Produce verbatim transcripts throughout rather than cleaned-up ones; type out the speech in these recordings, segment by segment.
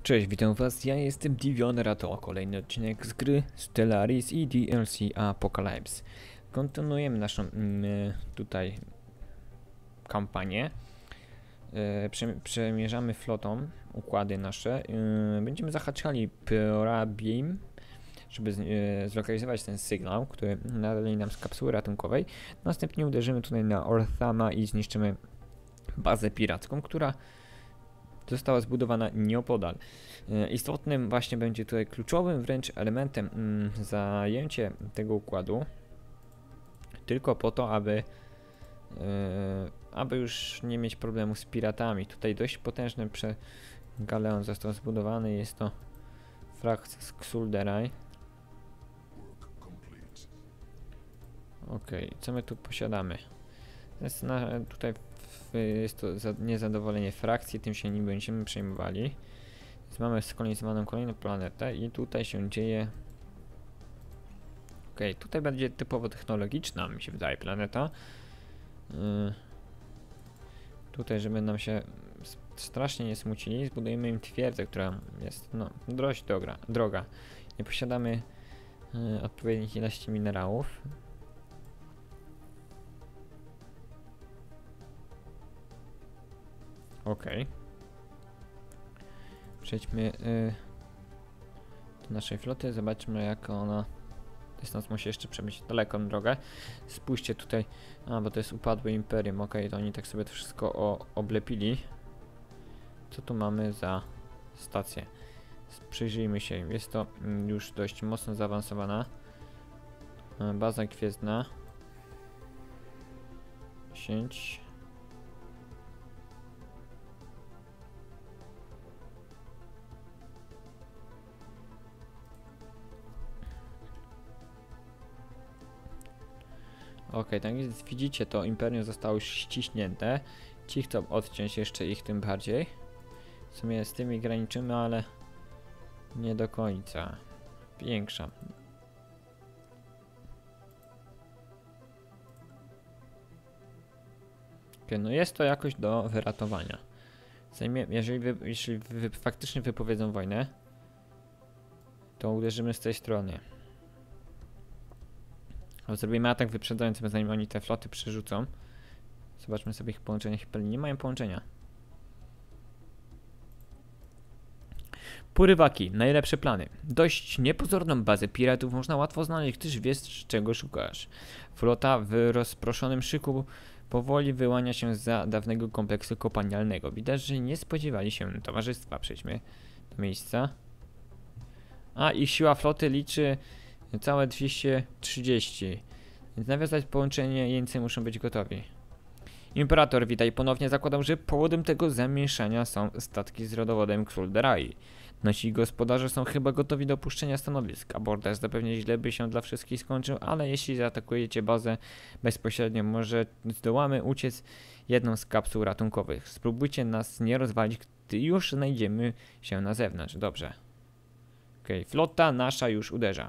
Cześć, witam was, ja jestem Divion, a to kolejny odcinek z gry Stellaris i D L C Apocalypse. Kontynuujemy naszą mm, tutaj kampanię. E, prze, przemierzamy flotą układy nasze. E, będziemy zahaczali Probim, żeby z, e, zlokalizować ten sygnał, który nadali nam z kapsuły ratunkowej. Następnie uderzymy tutaj na Orthama i zniszczymy bazę piracką, która została zbudowana nieopodal. Istotnym właśnie będzie tutaj kluczowym wręcz elementem mm, zajęcie tego układu tylko po to, aby yy, aby już nie mieć problemu z piratami. Tutaj dość potężny prze galeon został zbudowany, jest to Fraxis Xulderaj. Ok, co my tu posiadamy? Jest na, tutaj jest to za, niezadowolenie frakcji, tym się nie będziemy przejmowali. Więc mamy skolonizowaną kolejną planetę i tutaj się dzieje... Ok, tutaj będzie typowo technologiczna, mi się wydaje, planeta. Yy, tutaj, żeby nam się strasznie nie smucili, zbudujemy im twierdzę, która jest no, dość droga. droga. Nie posiadamy yy, odpowiednich ilości minerałów. Ok. Przejdźmy yy, do naszej floty, zobaczmy jak ona... Dystans musi jeszcze przebyć daleką drogę. Spójrzcie tutaj, a bo to jest upadłe imperium, ok, to oni tak sobie to wszystko o, oblepili. Co tu mamy za stację? Przyjrzyjmy się, jest to mm, już dość mocno zaawansowana. Yy, baza gwiezdna. dziesięć. Ok, tak więc widzicie, to imperium zostało już ściśnięte. Ci chcą odciąć jeszcze ich tym bardziej. W sumie z tymi graniczymy, ale nie do końca. Większa. Ok, no jest to jakoś do wyratowania. Zajmie, jeżeli wy, jeśli wy, faktycznie wypowiedzą wojnę, to uderzymy z tej strony. Zrobimy atak wyprzedzający, zanim oni te floty przerzucą. Zobaczmy sobie ich połączenia Hyperlink. Nie mają połączenia. Porywaki. Najlepsze plany. Dość niepozorną bazę piratów można łatwo znaleźć, gdyż wiesz, czego szukasz. Flota w rozproszonym szyku powoli wyłania się za dawnego kompleksu kopalnialnego. Widać, że nie spodziewali się towarzystwa. Przejdźmy do miejsca. A ich siła floty liczy całe dwieście trzydzieści. Więc nawiązać połączenie, jeńcy muszą być gotowi. Imperator, witaj ponownie, zakładał, że powodem tego zamieszania są statki z rodowodem Xulderai. Nasi gospodarze są chyba gotowi do opuszczenia stanowisk. Abordaż zapewne źle by się dla wszystkich skończył, ale jeśli zaatakujecie bazę bezpośrednio, może zdołamy uciec jedną z kapsuł ratunkowych. Spróbujcie nas nie rozwalić, gdy już znajdziemy się na zewnątrz. Dobrze. Okej, okay. Flota nasza już uderza.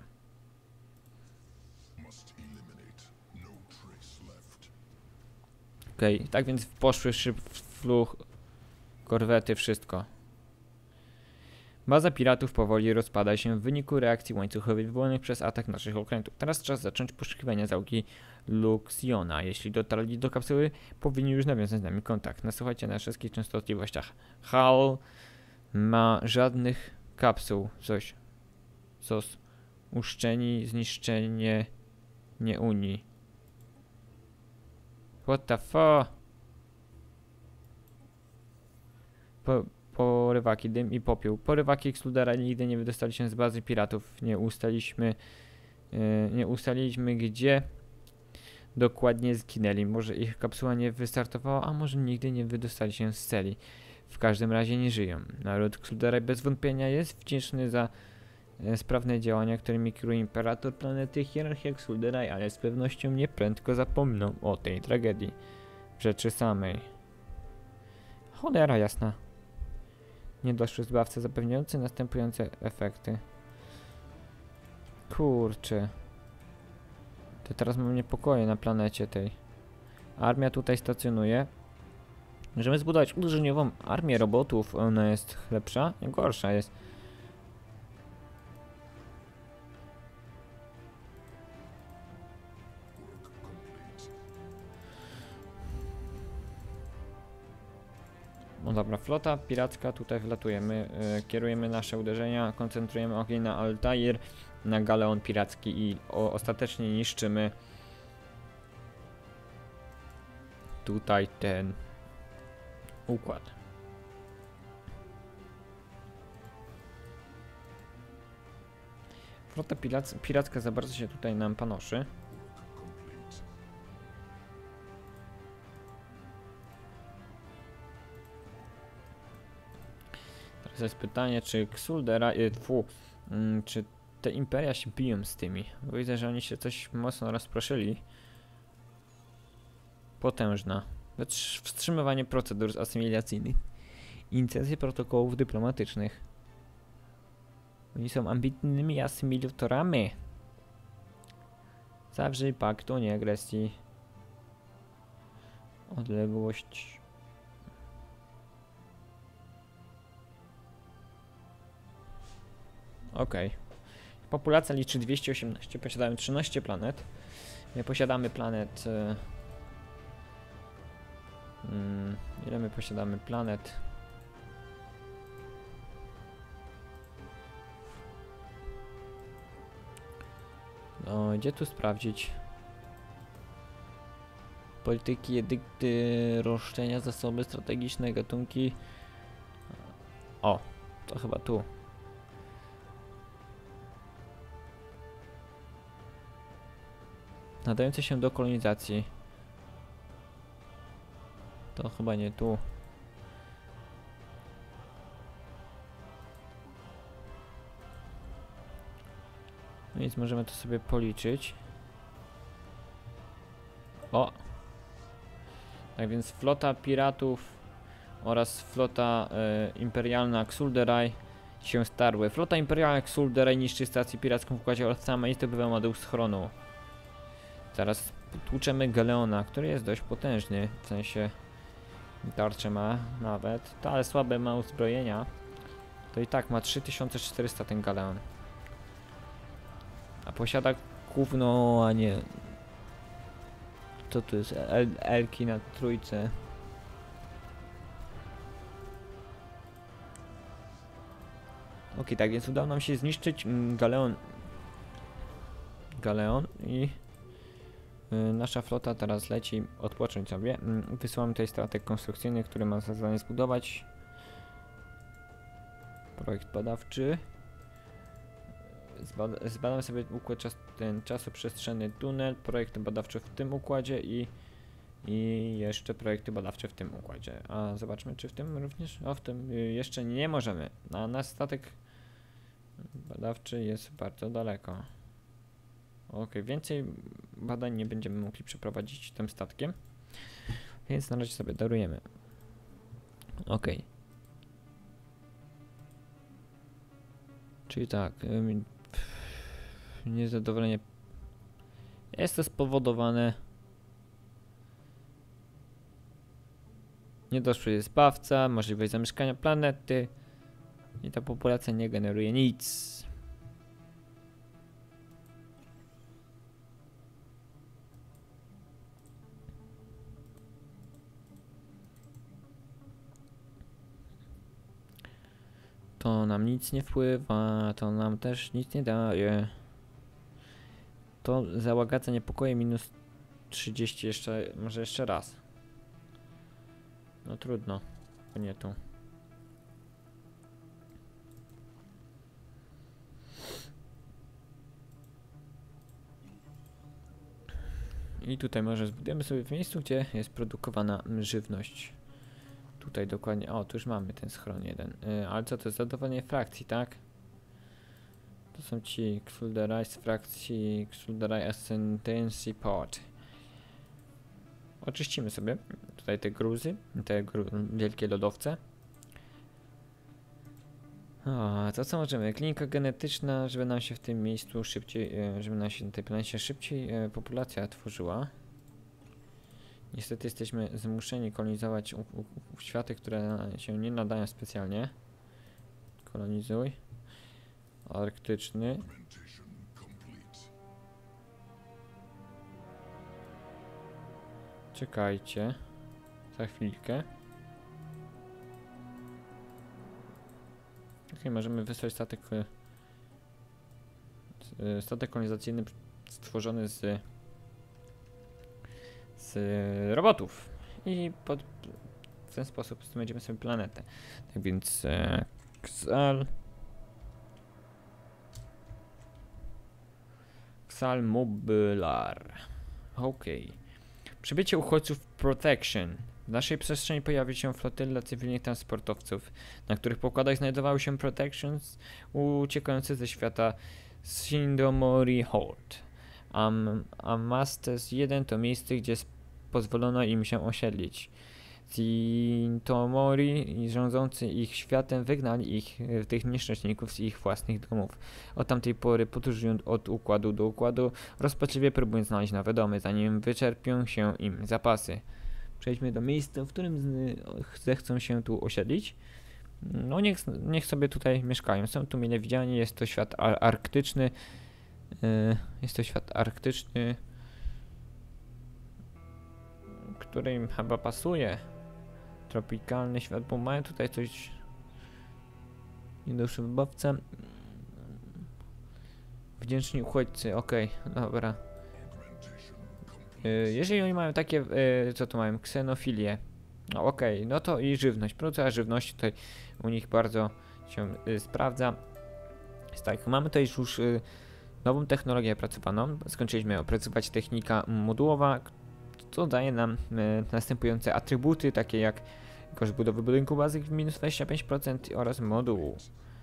Okej, okay, tak więc poszły szyb, fluch, korwety, wszystko. Baza piratów powoli rozpada się w wyniku reakcji łańcuchowych wywołanych przez atak naszych okrętów. Teraz czas zacząć poszukiwania załogi Luxiona. Jeśli dotarli do kapsuły, powinni już nawiązać z nami kontakt. Nasłuchajcie na wszystkich częstotliwościach. Hal ma żadnych kapsuł. Coś. Sos. Uszczeni, zniszczenie, nie Unii. What the fuck? Po, porywaki, dym i popiół. Porywaki Xulderai nigdy nie wydostali się z bazy piratów. Nie ustaliśmy, yy, nie ustaliliśmy gdzie dokładnie zginęli. Może ich kapsuła nie wystartowała, a może nigdy nie wydostali się z celi. W każdym razie nie żyją. Naród Xulderai bez wątpienia jest wdzięczny za yy, sprawne działania, którymi kieruje imperator planety hierarchia Xulderai, ale z pewnością nie prędko zapomną o tej tragedii. W rzeczy samej. Cholera jasna. Niedoszły zbawca zapewniający następujące efekty. Kurczę. To teraz mam niepokoje na planecie tej. Armia tutaj stacjonuje. Możemy zbudować uderzeniową armię robotów, ona jest lepsza, nie gorsza jest. No dobra, flota piracka, tutaj wlatujemy, yy, kierujemy nasze uderzenia, koncentrujemy ogień na Altair, na galeon piracki i o, ostatecznie niszczymy tutaj ten układ. Flota pirac piracka za bardzo się tutaj nam panoszy. Teraz jest pytanie, czy Xuldera, yy, tfu, yy, czy te imperia się biją z tymi? Bo widzę, że oni się coś mocno rozproszyli. Potężna. Wstrzymywanie procedur asymilacyjnych. Inicjatywy protokołów dyplomatycznych. Oni są ambitnymi asymilatorami. Zawrzyj pakt o nieagresji. Odległość. Okej. Okay. Populacja liczy dwieście osiemnaście. Posiadamy trzynaście planet. My posiadamy planet... Hmm, ile my posiadamy planet? No, gdzie tu sprawdzić? Polityki, edykty, roszczenia, zasoby strategiczne, gatunki. O, to chyba tu. Nadające się do kolonizacji. To chyba nie tu. No więc możemy to sobie policzyć. O! Tak więc flota piratów oraz flota e, imperialna Xulderaj się starły. Flota imperialna Xulderaj niszczy stację piracką w układzie oraz sama i zdobywa moduł schronu. Zaraz tłuczemy Galeona, który jest dość potężny, w sensie tarczę ma nawet, to, ale słabe ma uzbrojenia. To i tak ma trzy tysiące czterysta ten Galeon. A posiada gówno, a nie... Co to jest? El Elki na trójce. Ok, tak więc udało nam się zniszczyć mm, Galeon. Galeon i... Nasza flota teraz leci odpocząć sobie. Wysyłamy tutaj statek konstrukcyjny, który ma za zadanie zbudować projekt badawczy. Zbada zbadamy sobie układ czas ten czasoprzestrzenny tunel, projekt badawczy w tym układzie i, i jeszcze projekty badawcze w tym układzie. A zobaczmy, czy w tym również? O, w tym jeszcze nie możemy. A nasz statek badawczy jest bardzo daleko. Ok, więcej badań nie będziemy mogli przeprowadzić tym statkiem, więc na razie sobie darujemy. Ok. Czyli tak, ym, niezadowolenie jest to spowodowane niedoszły zbawca, możliwość zamieszkania planety i ta populacja nie generuje nic. To nam nic nie wpływa, to nam też nic nie daje. To załagadza niepokoje minus trzydzieści jeszcze, może jeszcze raz. No trudno, to nie tu. I tutaj może zbudujemy sobie w miejscu, gdzie jest produkowana żywność. Tutaj dokładnie, o tu już mamy ten schron jeden, yy, ale co to jest zadowolenie frakcji, tak? To są ci Xulderaj z frakcji Xulderaj Ascendancy Pod. Oczyścimy sobie tutaj te gruzy, te gru wielkie lodowce. O, to co możemy? Klinika genetyczna, żeby nam się w tym miejscu szybciej, yy, żeby nam się na tej planecie szybciej yy, populacja tworzyła. Niestety jesteśmy zmuszeni kolonizować u, u, u światy, które się nie nadają specjalnie. Kolonizuj. Arktyczny. Czekajcie. Za chwilkę. Ok, możemy wysłać statek. Statek kolonizacyjny stworzony z z robotów. I pod, w ten sposób znajdziemy sobie planetę. Tak więc e, Xal Xal Mobular. Ok. Przybycie uchodźców Protection. W naszej przestrzeni pojawi się flotylla cywilnych transportowców, na których pokładach znajdowały się Protections uciekające ze świata Sindomori Hold. Am, Amastes jeden to miejsce, gdzie pozwolono im się osiedlić. Sintomori i rządzący ich światem wygnali ich, tych nieszczęśników z ich własnych domów. Od tamtej pory podróżują od układu do układu, rozpaczliwie próbując znaleźć nowe domy, zanim wyczerpią się im zapasy. Przejdźmy do miejsca, w którym zechcą się tu osiedlić. No niech, niech sobie tutaj mieszkają. Są tu mile widziani, jest to świat ar arktyczny. Yy, jest to świat arktyczny, który im chyba pasuje. Tropikalny świat, bo mają tutaj coś. Nieduższy wybawca. Wdzięczni uchodźcy, okej, okay, dobra. Yy, jeżeli oni mają takie, yy, co tu mają, ksenofilię. No okej, okay, no to i żywność. Produkcja żywności tutaj u nich bardzo się yy, sprawdza. Jest tak, mamy tutaj już yy, nową technologię opracowaną. Skończyliśmy opracować technika modułowa, co daje nam e, następujące atrybuty, takie jak koszt budowy budynku bazy minus dwadzieścia pięć procent oraz modułu.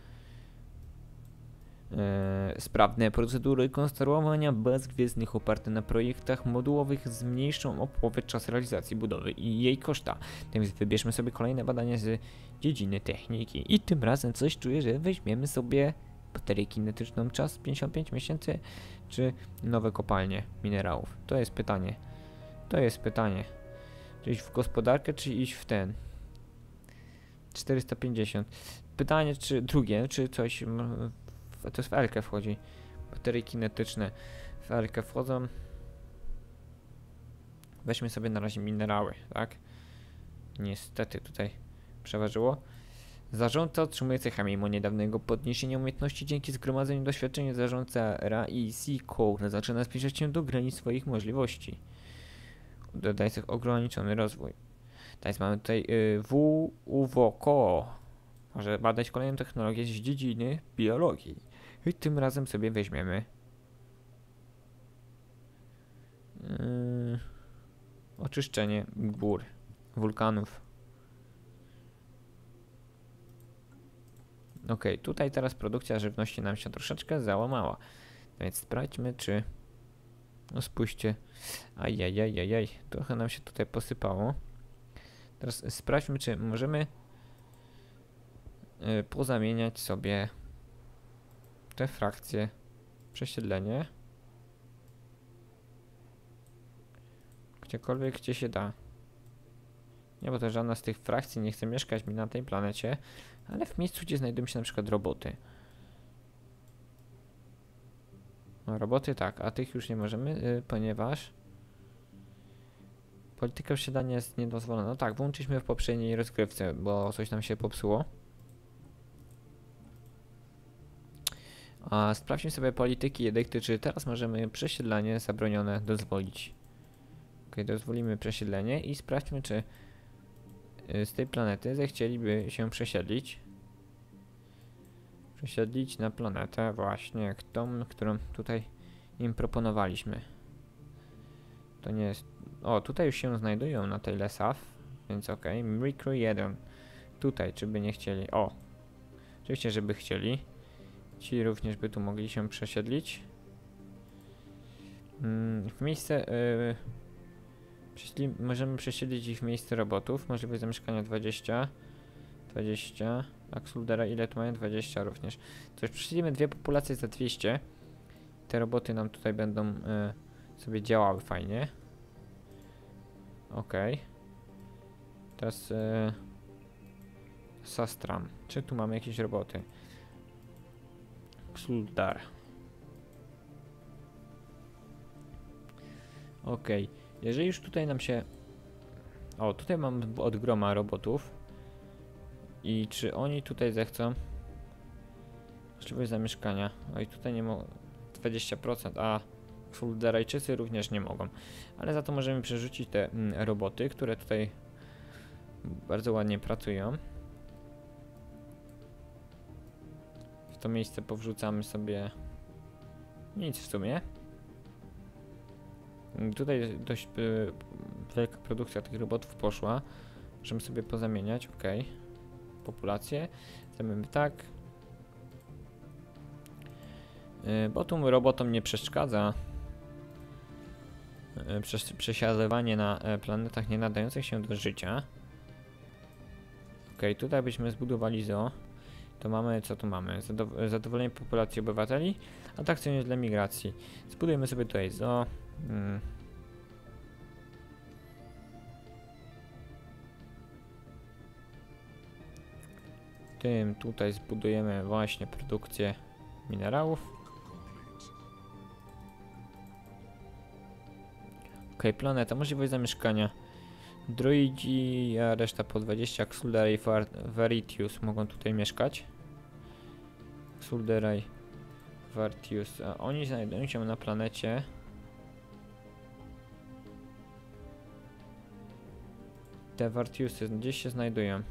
E, sprawne procedury konstruowania baz gwiezdnych oparte na projektach modułowych zmniejszą o połowę czas realizacji budowy i jej koszta. Tak więc wybierzmy sobie kolejne badania z dziedziny techniki. I tym razem coś czuję, że weźmiemy sobie baterię kinetyczną, czas pięćdziesiąt pięć miesięcy, czy nowe kopalnie minerałów? To jest pytanie. To jest pytanie. Czy iść w gospodarkę, czy iść w ten? czterysta pięćdziesiąt. Pytanie, czy drugie, czy coś... To jest w Elkę wchodzi. Baterie kinetyczne w Elkę wchodzą. Weźmy sobie na razie minerały, tak? Niestety tutaj przeważyło. Zarządca otrzymuje cecha mimo niedawnego podniesienia umiejętności dzięki zgromadzeniu doświadczenia zarządca R A i C-Core zaczyna zbliżać się do granic swoich możliwości. Dodaje sobie ograniczony rozwój. Teraz mamy tutaj y, W U W O K O. Może badać kolejną technologię z dziedziny biologii. I tym razem sobie weźmiemy yy, oczyszczenie gór, wulkanów. Ok, tutaj teraz produkcja żywności nam się troszeczkę załamała. Więc sprawdźmy, czy... No spójrzcie. Ajajajajaj, trochę nam się tutaj posypało. Teraz sprawdźmy, czy możemy yy, pozamieniać sobie te frakcje. Przesiedlenie. Gdziekolwiek, gdzie się da. Nie, bo to żadna z tych frakcji nie chce mieszkać mi na tej planecie, ale w miejscu, gdzie znajdują się na przykład roboty. No, roboty tak, a tych już nie możemy, yy, ponieważ polityka posiadania jest niedozwolona. No tak, włączyliśmy w poprzedniej rozgrywce, bo coś nam się popsuło. A sprawdźmy sobie polityki edykty, czy teraz możemy przesiedlanie zabronione dozwolić. Ok, dozwolimy przesiedlenie i sprawdźmy, czy z tej planety zechcieliby się przesiedlić. Przesiedlić na planetę właśnie jak tą, którą tutaj im proponowaliśmy. To nie jest... O, tutaj już się znajdują na tej Lesaf, więc ok. Micro jeden. Tutaj, czy by nie chcieli? O! Oczywiście, żeby chcieli. Ci również by tu mogli się przesiedlić. Mm, w miejsce... Yy, Jeśli możemy przesiedlić ich w miejsce robotów, możliwość zamieszkania dwadzieścia, dwadzieścia, Axuldera ile tu mają? dwadzieścia również. To już przesiedlimy dwie populacje za dwieście. Te roboty nam tutaj będą y, sobie działały fajnie. Okej. Okay. Teraz e, Sastram. Czy tu mamy jakieś roboty? Xuldar. Okej. Okay. Jeżeli już tutaj nam się... O, tutaj mam od groma robotów. I czy oni tutaj zechcą? Możliwość zamieszkania. Oj, tutaj nie mogą. dwadzieścia procent, a Xuldarajczycy również nie mogą. Ale za to możemy przerzucić te mm, roboty, które tutaj bardzo ładnie pracują. W to miejsce powrzucamy sobie nic w sumie. Tutaj dość y, wielka produkcja tych robotów poszła. Możemy sobie pozamieniać, ok. Populację. Zrobimy tak. Y, bo tu robotom nie przeszkadza y, przesiadywanie na y, planetach nie nadających się do życia. Ok, tutaj byśmy zbudowali zoo. To mamy, co tu mamy? Zadow zadowolenie populacji obywateli, atrakcyjność dla migracji. Zbudujemy sobie tutaj zoo. Hmm. Tym tutaj zbudujemy właśnie produkcję minerałów. Ok, planeta, możliwość zamieszkania. Druidzi, a reszta po dwadzieścia. Xuldarai i Varitius mogą tutaj mieszkać. Xuldarai, Varitius, a oni znajdują się na planecie. Te Varitiusy gdzieś się znajdują.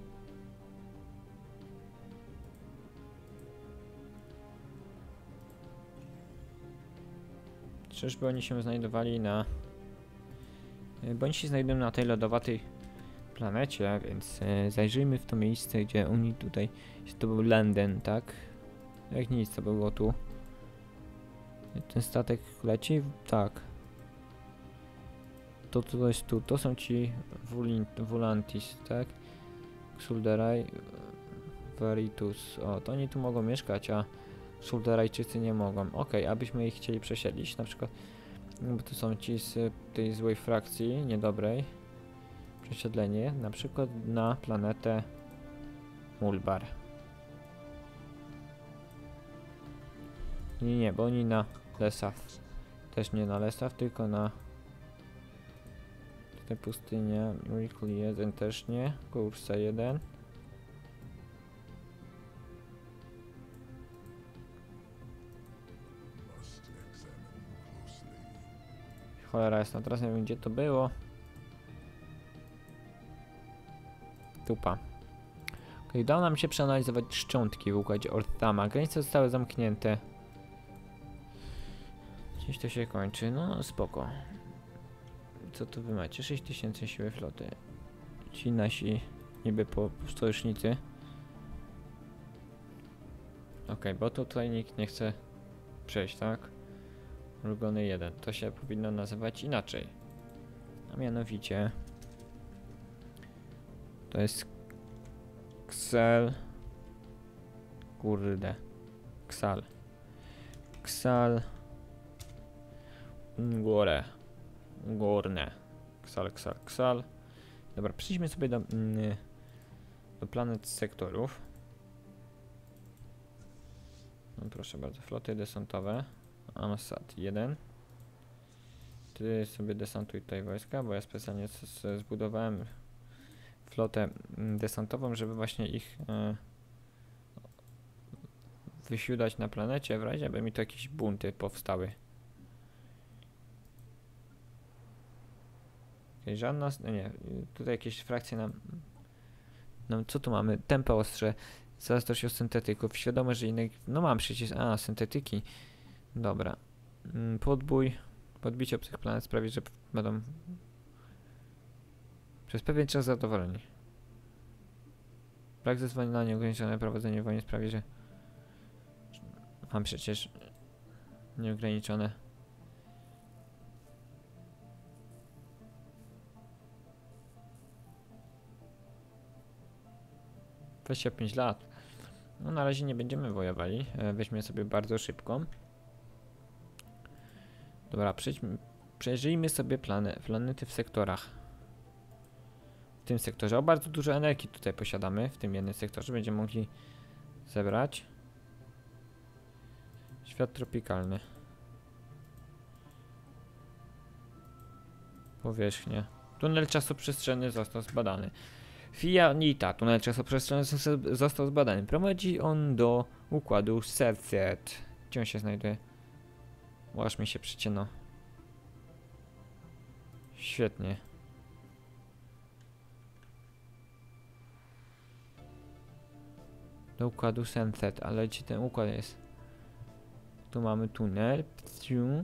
Czyżby oni się znajdowali na... Bo oni się znajdują na tej lodowatej planecie, więc e, zajrzyjmy w to miejsce, gdzie oni tutaj... To był London, tak? Jak nic, to było tu. Ten statek leci? Tak. To to jest tu, to są ci Volantis, tak? Xuldarai, Varitus. O, to oni tu mogą mieszkać, a Xuldarajczycy nie mogą. Ok, abyśmy ich chcieli przesiedlić, na przykład, bo to są ci z tej złej frakcji, niedobrej. Przesiedlenie, na przykład na planetę Mulbar. Nie, nie, bo oni na Lesaw. Też nie na Lesaw, tylko na te pustynie. Miracle jeden też nie. Kursa jeden. Cholera jasna, teraz nie wiem gdzie to było. Tupa. Ok, udało nam się przeanalizować szczątki w układzie Orthama. Granice zostały zamknięte. Gdzieś to się kończy, no spoko. Co tu wy macie? sześć tysięcy siły floty. Ci nasi niby po sojusznicy. Ok, bo tutaj nikt nie chce przejść, tak? Ulgony jeden. To się powinno nazywać inaczej. A mianowicie... To jest... Ksel... Kurde. Ksal. Ksal... Ngore. Górne. Ksal, ksal, ksal. Dobra, przejdźmy sobie do, mm, do planet sektorów. No proszę bardzo, floty desantowe. Amsat jeden. Ty sobie desantuj tutaj wojska, bo ja specjalnie zbudowałem flotę desantową, żeby właśnie ich e, wysiudać na planecie, w razie aby mi tu jakieś bunty powstały. Żadna, no nie, tutaj jakieś frakcje nam, no co tu mamy? Tempo ostrze, zazdrość o syntetyków, świadomość, że innych, no mam przecież, a syntetyki, dobra, podbój, podbicie obcych planet sprawi, że będą przez pewien czas zadowoleni. Brak zezwolenia na nieograniczone prowadzenie wojny sprawi, że mam przecież nieograniczone. dwadzieścia pięć lat. No na razie nie będziemy wojowali. E, weźmy sobie bardzo szybko. Dobra, przejdźmy, przejrzyjmy sobie plany, planety w sektorach. tym sektorze. O, bardzo dużo energii tutaj posiadamy w tym jednym sektorze. Będziemy mogli zebrać. Świat tropikalny. Powierzchnia. Tunel czasoprzestrzenny został zbadany. Fianita. Tunel czasoprzestrzenny został zbadany. Prowadzi on do układu Serset. Gdzie on się znajduje? O, aż mi się przycięło. Świetnie. Do układu Sunset, ale gdzie ten układ jest? Tu mamy tunel. Pciu.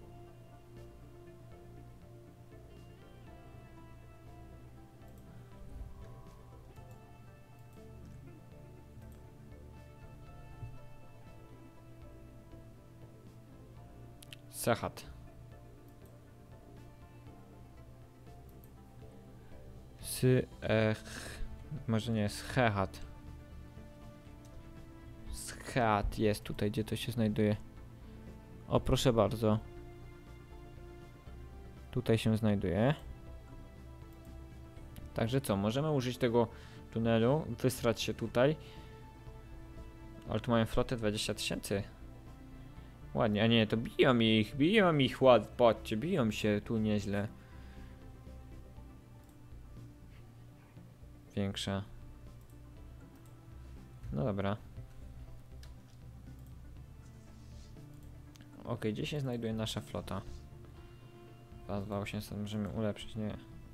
Sachat. Sy, ech, może nie, Schehat. Schehat jest tutaj, gdzie to się znajduje. O, proszę bardzo. Tutaj się znajduje. Także co, możemy użyć tego tunelu, wysrać się tutaj. Ale tu mają flotę dwadzieścia tysięcy. Ładnie, a nie, to biją ich, biją ich ładnie, patrzcie, biją się tu nieźle. Większa. No dobra. Ok, gdzie się znajduje nasza flota? dwa dwa osiemset możemy ulepszyć, nie.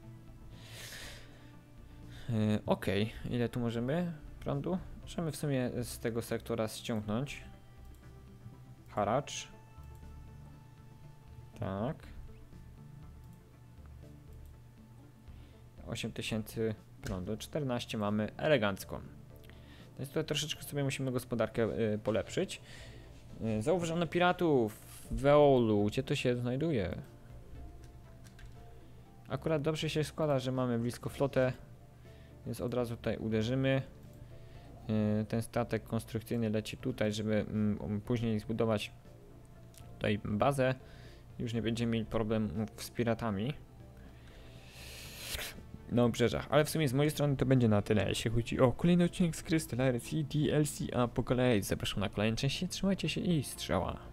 Yy, ok, ile tu możemy prądu? Możemy w sumie z tego sektora ściągnąć. Haracz. Tak. osiem tysięcy prądu, czternaście mamy elegancko. Więc tutaj troszeczkę sobie musimy gospodarkę y, polepszyć. Y, zauważono piratów w Weolu. Gdzie to się znajduje? Akurat dobrze się składa, że mamy blisko flotę, więc od razu tutaj uderzymy. Y, ten statek konstrukcyjny leci tutaj, żeby mm, później zbudować tutaj bazę. Już nie będziemy mieli problemów z piratami na obrzeżach, ale w sumie z mojej strony to będzie na tyle, jeśli chodzi o kolejny odcinek z gry Stellaris i D L C, a po kolei zapraszam na kolejne części, trzymajcie się i strzała.